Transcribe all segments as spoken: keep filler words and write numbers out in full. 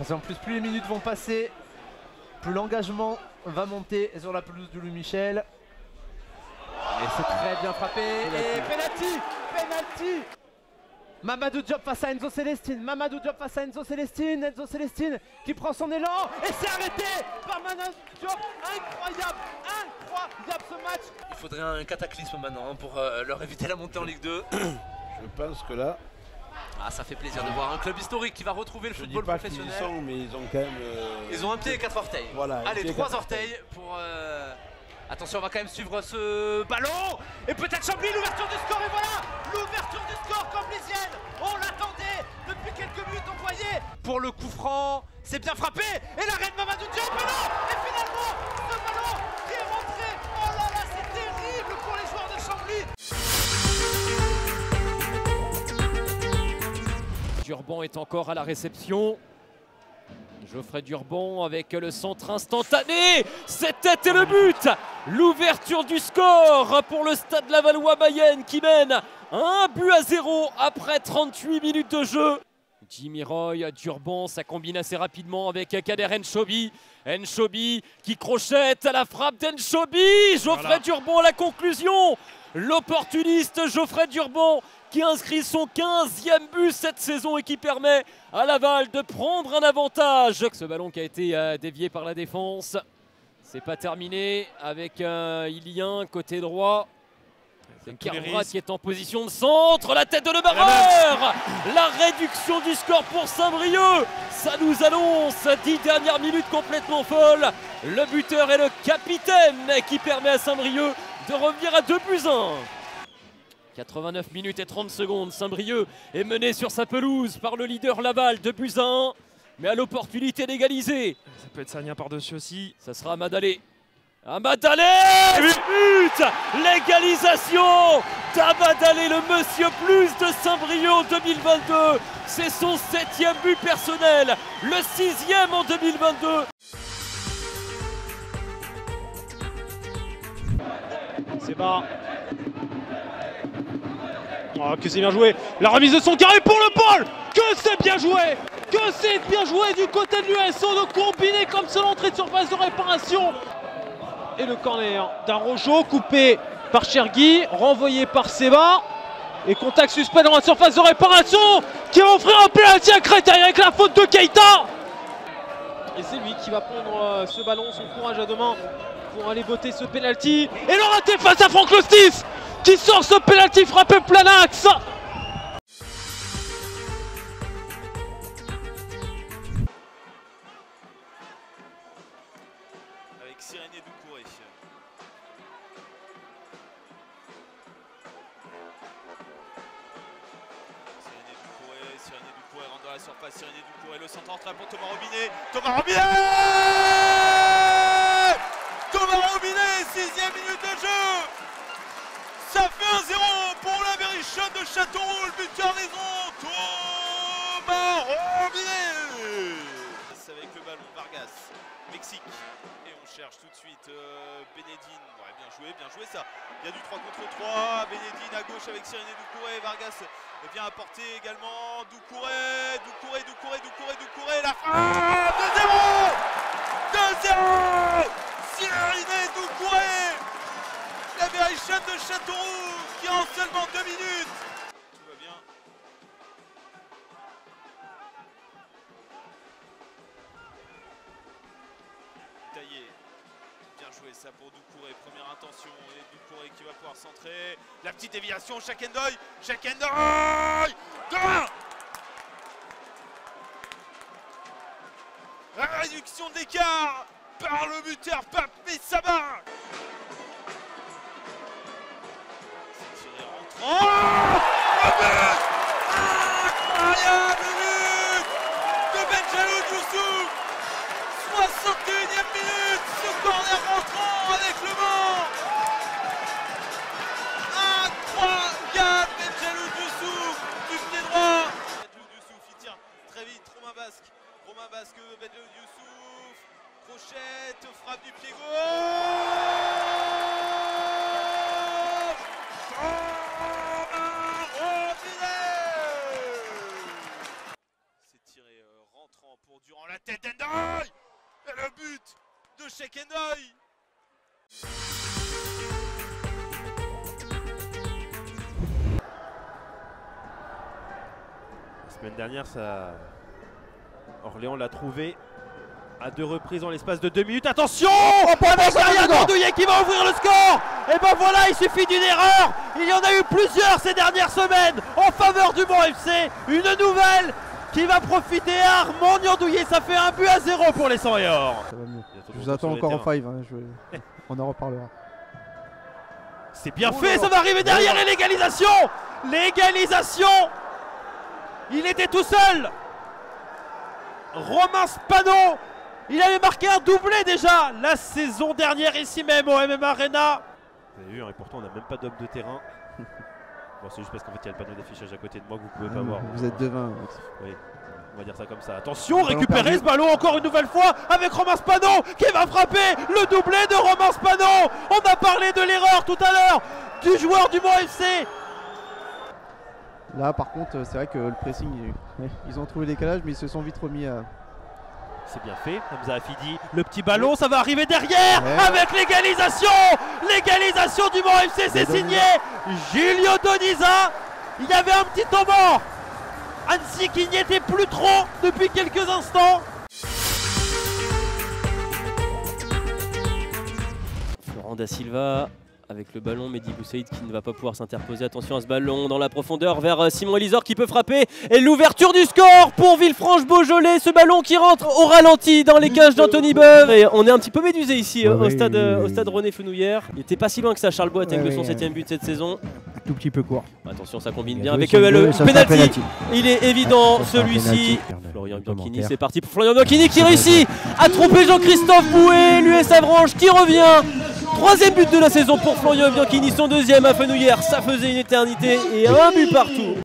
Parce qu'en plus, plus les minutes vont passer, plus l'engagement va monter sur la pelouse du Louis Michel. Et c'est très bien frappé. Et penalty, penalty. Mamadou Diop face à Enzo Célestine. Mamadou Diop face à Enzo Célestine. Enzo Célestine qui prend son élan. Et c'est arrêté par Mamadou Diop. Incroyable, incroyable ce match. Il faudrait un cataclysme maintenant pour euh, leur éviter la montée en Ligue deux. Je pense que là... Ah, ça fait plaisir de voir un club historique qui va retrouver le je football dis pas professionnel. Ils sont, mais ils ont quand même... Euh... Ils ont un pied et quatre orteils. Voilà. Allez, trois orteils pour... Euh... Attention, on va quand même suivre ce ballon. Et peut-être Chambly, l'ouverture du score. Et voilà, l'ouverture du score camblysienne. On l'attendait depuis quelques minutes, on voyait. Pour le coup franc, c'est bien frappé. Et l'arrêt de Mamadou Diop. Et non, et finalement, ce ballon qui est rentré. Oh là là, c'est terrible pour les joueurs de Chambly. Durban est encore à la réception. Geoffrey Durban avec le centre instantané. C'était le but. L'ouverture du score pour le Stade Lavallois-Mayenne qui mène un but à zéro après trente-huit minutes de jeu. Jimmy Roy, Durban, ça combine assez rapidement avec Kader Enchobi. Enchobi qui crochette à la frappe d'Enchobi. Geoffrey voilà. Durban à la conclusion. L'opportuniste Geoffrey Durban qui inscrit son quinzième but cette saison et qui permet à Laval de prendre un avantage. Ce ballon qui a été euh, dévié par la défense. C'est pas terminé avec euh, Ilien côté droit. C'est Carvat qui est en position de centre. La tête de Le Barreur. La réduction du score pour Saint-Brieuc. Ça nous annonce dix dernières minutes complètement folles. Le buteur est le capitaine qui permet à Saint-Brieuc de revenir à deux buts à un. quatre-vingt-neuf minutes et trente secondes. Saint-Brieuc est mené sur sa pelouse par le leader Laval, deux buts à un. Mais à l'opportunité d'égaliser. Ça peut être Sagna par-dessus aussi. Ça sera Amadalé. Amadalé, but, l'égalisation d'Amadalé, le monsieur plus de Saint-Brieuc en deux mille vingt-deux. C'est son septième but personnel, le sixième en deux mille vingt-deux. C'est bas. Oh, que c'est bien joué. La remise de son carré pour le pôle. Que c'est bien joué. Que c'est bien joué du côté de l'U S O de combiner comme ça l'entrée de surface de réparation. Et le corner d'Arrojo coupé par Chergui, renvoyé par Seba. Et contact suspect dans la surface de réparation qui va offrir un penalty à Créteil avec la faute de Keita. Et c'est lui qui va prendre ce ballon, son courage à deux mains pour aller botter ce penalty. Et le raté face à Franck Lostis qui sort ce penalty frappé plein axe. Avec Siréné Doucouré. Siréné Doucouré, Siréné Doucouré rentre dans la surface, Siréné Doucouré, le centre entrée pour Thomas Robinet. Thomas Robinet Thomas Robinet, sixième minute de jeu. Ça fait un zéro pour la Berrichonne de Châteauroux, le buteur maison, Thomas Robinet. Avec le ballon, Vargas, Mexique. Et on cherche tout de suite euh, Bénédine. Ouais, bien joué, bien joué ça. Il y a du trois contre trois. Bénédine à gauche avec Siréné Doucouré. Vargas vient apporter également Doucouré. Doucouré, Doucouré, Doucouré, Doucouré. La fin de zéro deux zéro Siréné Doucouré. La Berrichonne de Châteauroux qui en seulement deux minutes. Tout va bien. Taillé. Bien joué ça pour Doucouré. Première intention. Et Doucouré qui va pouvoir centrer. La petite déviation. Chakendoy. Chakendoy deux un. La réduction d'écart par le buteur Pape Messaba. Oh, le but incroyable but de Benjalou Youssouf. soixante et unième minute, ce corner rentrant avec le vent. Incroyable Benjalou Youssouf du pied droit. Benjalou Youssouf, il tire très vite, Romain Basque. Romain Basque, Benjalou Youssouf, crochette, frappe du pied gauche. Shekendoy. La semaine dernière, ça... Orléans l'a trouvé à deux reprises en l'espace de deux minutes. Attention, oh, avec Ariane Gordouillet qui va ouvrir le score. Et ben voilà, il suffit d'une erreur. Il y en a eu plusieurs ces dernières semaines en faveur du Mans F C. Une nouvelle qui va profiter à Armand Niandouillet. Ça fait un but à zéro pour les cent et or. Ça va mieux. Je vous attends encore en five, hein, je... on en reparlera. C'est bien oh fait, ça va arriver derrière et l'égalisation. L'égalisation. Il était tout seul. Romain Spano, il avait marqué un doublé déjà la saison dernière ici même au M M Arena. Vous avez vu, hein, et pourtant on n'a même pas d'homme de terrain. Bon, c'est juste parce qu'en fait il y a le panneau d'affichage à côté de moi que vous pouvez pas ah, voir. Vous êtes devin. Oui, on va dire ça comme ça. Attention, récupérer perdu. ce ballon encore une nouvelle fois avec Romain Spano qui va frapper le doublé de Romain Spano. On a parlé de l'erreur tout à l'heure du joueur du Mans F C. Là par contre c'est vrai que le pressing, ils ont trouvé le décalage mais ils se sont vite remis à... C'est bien fait, Hamza Afidi, le petit ballon, ça va arriver derrière ouais. Avec l'égalisation. L'égalisation du Mans F C, c'est signé Julio Doniza. Il y avait un petit temps mort, Annecy qui n'y était plus trop depuis quelques instants. Florent Da Silva avec le ballon, Mehdi Boussaïd qui ne va pas pouvoir s'interposer. Attention à ce ballon dans la profondeur vers Simon Elisor qui peut frapper. Et l'ouverture du score pour Villefranche-Beaujolais. Ce ballon qui rentre au ralenti dans les cages d'Anthony Beuve. Et on est un petit peu médusé ici ouais, au, oui, stade, oui, oui. au stade René Fenouillère. Il n'était pas si loin que ça, Charles Boiteng, ouais, de son oui, septième but de cette saison. Un tout petit peu court. Attention, ça combine bien avec euh, le penalty. Il est évident celui-ci. Florian Bianchini, c'est parti pour Florian Bianchini qui réussit à tromper Jean-Christophe Bouet. L'U S Avranches qui revient. Troisième but de la saison pour Florian Bianchini, son deuxième à Fenouillère, ça faisait une éternité et un but partout.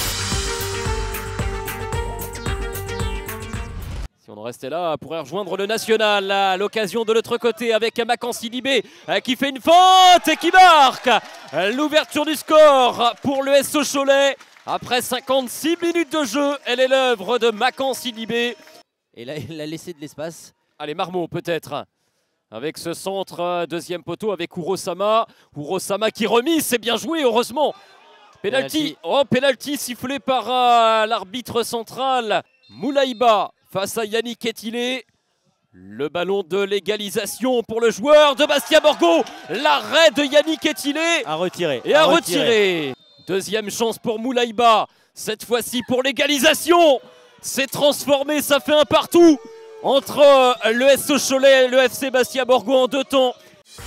Si on en restait là, on pourrait rejoindre le national à l'occasion de l'autre côté avec Makansi Libé qui fait une faute et qui marque l'ouverture du score pour le S O Cholet. Après cinquante-six minutes de jeu, elle est l'œuvre de Makansi Libé. Et là, il a laissé de l'espace. Allez, Marmot peut-être. Avec ce centre, deuxième poteau avec Urosama. Urosama qui remise, c'est bien joué, heureusement. Penalty. Oh, penalty sifflé par euh, l'arbitre central. Moulaïba face à Yannick Etilé. Le ballon de l'égalisation pour le joueur de Bastia Borgo. L'arrêt de Yannick Etilé. À retirer. Et à, à retirer. retirer. Deuxième chance pour Moulaïba. Cette fois-ci pour l'égalisation. C'est transformé, ça fait un partout. Entre le S O Cholet et le F C Bastia Borgo en deux temps.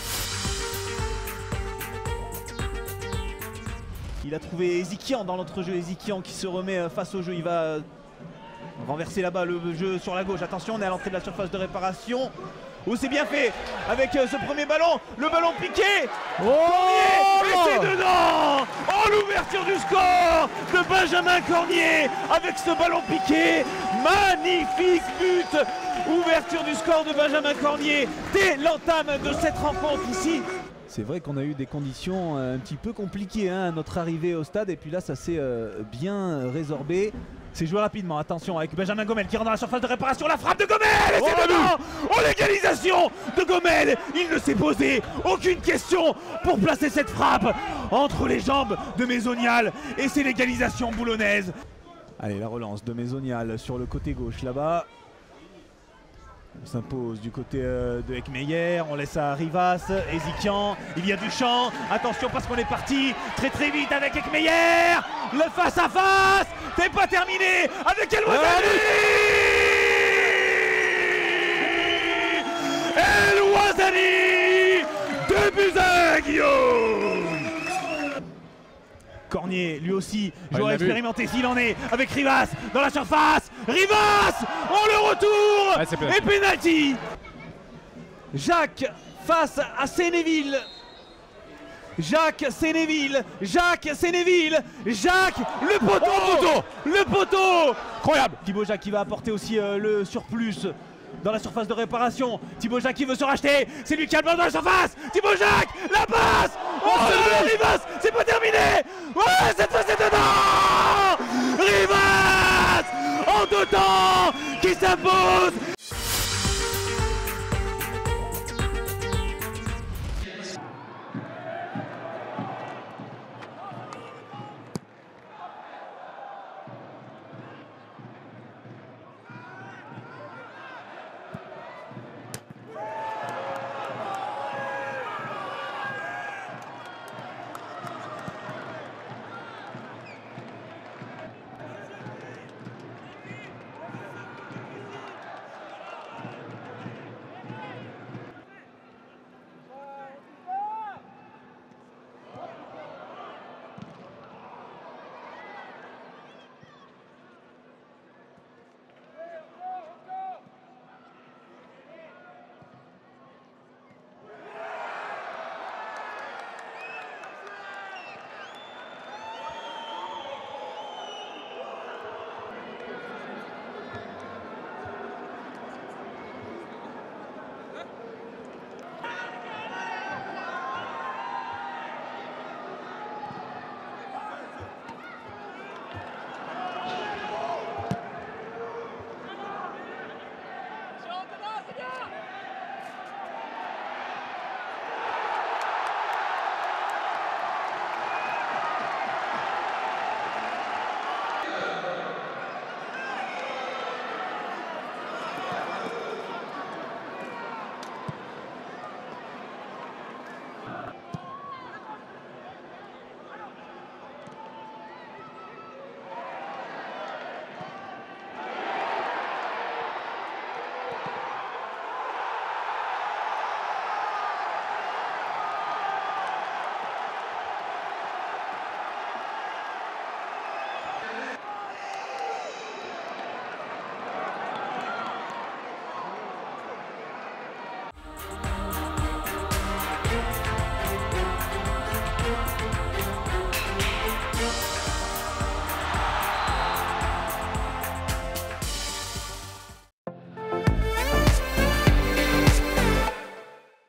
Il a trouvé Ezikian dans l'entrejeu. Ezikian qui se remet face au jeu. Il va renverser là-bas le jeu sur la gauche. Attention, on est à l'entrée de la surface de réparation. Oh, c'est bien fait avec ce premier ballon. Le ballon piqué. Oh, Cornier, et c'est dedans. Oh, l'ouverture du score de Benjamin Cornier avec ce ballon piqué. Magnifique but. Ouverture du score de Benjamin Cornier dès l'entame de cette rencontre ici. C'est vrai qu'on a eu des conditions un petit peu compliquées hein, à notre arrivée au stade et puis là ça s'est euh, bien résorbé. C'est joué rapidement, attention avec Benjamin Gomel qui rentre dans la surface de réparation, la frappe de Gomel et c'est dedans. Oh, l'égalisation de Gomel. Il ne s'est posé aucune question pour placer cette frappe entre les jambes de Maisonial et c'est l'égalisation boulonnaise. Allez, la relance de Maisonial sur le côté gauche là-bas. On s'impose du côté euh, de Ekmeyer, on laisse à Rivas, Ezikian, il y a du champ, attention parce qu'on est parti très très vite avec Ekmeyer, le face à face, c'est pas terminé avec El Ouazzani. El Ouazzani, deux buts à un, Guillaume. Cornier, lui aussi, joueur expérimenté s'il en est, avec Rivas dans la surface. Rivas, on le retour ouais, et penalty. Jacques face à Sénéville. Jacques Sénéville, Jacques Sénéville, Jacques, le poteau, oh, poteau le poteau. Incroyable. Thibaut Jacques qui va apporter aussi euh, le surplus dans la surface de réparation. Thibaut Jacques qui veut se racheter, c'est lui qui a le ballon dans la surface. Thibaut Jacques.